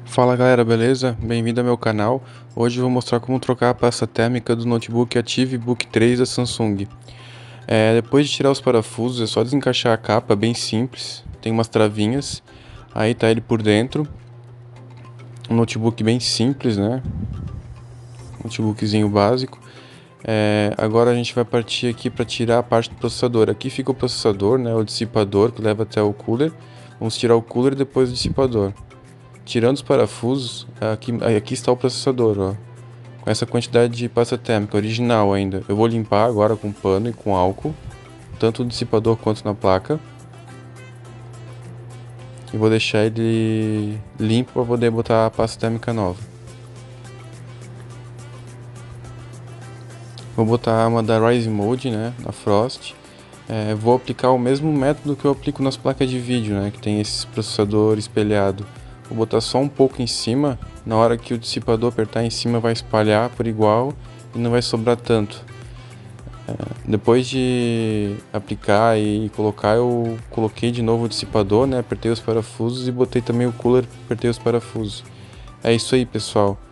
Fala galera, beleza? Bem-vindo ao meu canal. Hoje eu vou mostrar como trocar a pasta térmica do notebook Active Book 3 da Samsung. Depois de tirar os parafusos, é só desencaixar a capa, bem simples. Tem umas travinhas, aí tá ele por dentro. Um notebook bem simples, né? Notebookzinho básico. Agora a gente vai partir aqui para tirar a parte do processador. Aqui fica o processador, né? O dissipador que leva até o cooler. Vamos tirar o cooler e depois o dissipador. Tirando os parafusos, aqui está o processador, ó, com essa quantidade de pasta térmica original ainda. Eu vou limpar agora com pano e com álcool, tanto no dissipador quanto na placa. E vou deixar ele limpo para poder botar a pasta térmica nova. Vou botar uma da Rising Mode, né, na Frost. Vou aplicar o mesmo método que eu aplico nas placas de vídeo, né, que tem esse processador espelhado. Vou botar só um pouco em cima, na hora que o dissipador apertar em cima vai espalhar por igual e não vai sobrar tanto. Depois de aplicar e colocar, eu coloquei de novo o dissipador, né? Apertei os parafusos e botei também o cooler, apertei os parafusos. É isso aí, pessoal.